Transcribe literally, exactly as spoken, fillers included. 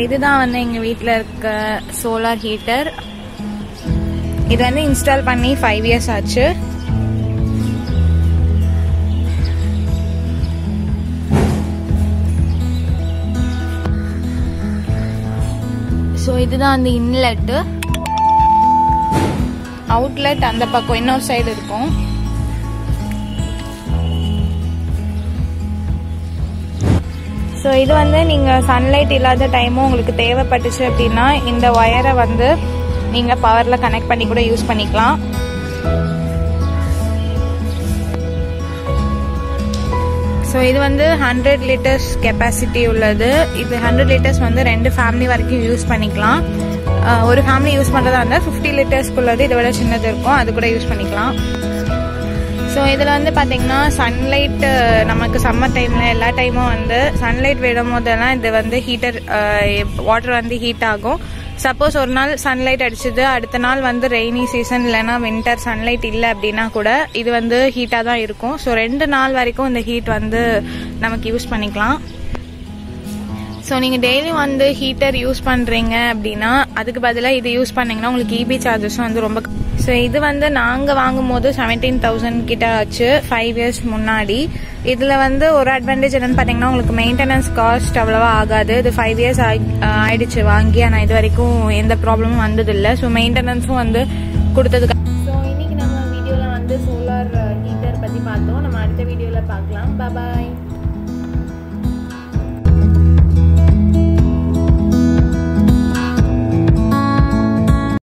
இதுதான் வந்து எங்கள் வீட்டில் இருக்க சோலார் ஹீட்டர். இது வந்து இன்ஸ்டால் பண்ணி ஃபைவ் இயர்ஸ் ஆச்சு. ஸோ இதுதான் அந்த இன்லெட்டு. அவுட்லெட் அந்த பக்கம் இன்னொரு சைடு இருக்கும். ஸோ இது வந்து நீங்கள் சன்லைட் இல்லாத டைமும் உங்களுக்கு தேவைப்பட்டுச்சு அப்படின்னா இந்த ஒயரை வந்து நீங்கள் பவரில் கனெக்ட் பண்ணி கூட யூஸ் பண்ணிக்கலாம். ஸோ இது வந்து ஹண்ட்ரட் லிட்டர்ஸ் கெப்பாசிட்டி உள்ளது. இது ஹண்ட்ரட் லிட்டர்ஸ் வந்து ரெண்டு ஃபேமிலி வரைக்கும் யூஸ் பண்ணிக்கலாம். ஒரு ஃபேமிலி யூஸ் பண்ணுறதா இருந்தால் ஃபிஃப்டி லிட்டர்ஸ்க்குள்ளது இதை விட சின்னது இருக்கும், அது கூட யூஸ் பண்ணிக்கலாம். ஸோ இதில் வந்து பார்த்திங்கன்னா சன்லைட் நமக்கு சம்மர் டைமில் எல்லா டைமும் வந்து சன்லைட் விடும் போதெல்லாம் இது வந்து ஹீட்டர் வாட்டர் வந்து ஹீட் ஆகும். சப்போஸ் ஒரு நாள் சன்லைட் அடிச்சது அடுத்த நாள் வந்து ரெய்னி சீசன் இல்லைன்னா வின்டர் சன்லைட் இல்லை அப்படின்னா கூட இது வந்து ஹீட்டாக தான் இருக்கும். ஸோ ரெண்டு நாள் வரைக்கும் இந்த ஹீட் வந்து நமக்கு யூஸ் பண்ணிக்கலாம். ஸோ நீங்கள் டெய்லி வந்து ஹீட்டர் யூஸ் பண்ணுறீங்க அப்படின்னா அதுக்கு பதிலாக இது யூஸ் பண்ணிங்கன்னா உங்களுக்கு இபி சார்ஜஸும் வந்து ரொம்ப. ஸோ இது வந்து நாங்கள் வாங்கும் போது செவன்டீன் தௌசண்ட் கிட்ட ஆச்சு ஃபைவ் இயர்ஸ் முன்னாடி. இதில் வந்து ஒரு அட்வான்டேஜ் என்னன்னு பார்த்தீங்கன்னா உங்களுக்கு மெயின்டெனன்ஸ் காஸ்ட் அவ்வளோவா ஆகாது. இது ஃபைவ் இயர்ஸ் ஆயிடுச்சு வாங்கி, ஆனால் இது வரைக்கும் எந்த ப்ராப்ளமும் வந்ததில்லை. ஸோ மெயின்டெனன்ஸும் வந்து கொடுத்ததுக்கு. ஸோ இன்னைக்கு நம்ம வீடியோவில் வந்து சோலார் ஹீட்டர் பற்றி பார்த்தோம். நம்ம அடுத்த வீடியோவில் பார்க்கலாம். பாய்.